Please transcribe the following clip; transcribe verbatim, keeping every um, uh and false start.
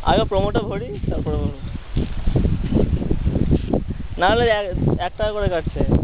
আগে প্রোমোটা ভরি তারপরে ভরবো, নাহলে এক টাকা করে কাটছে।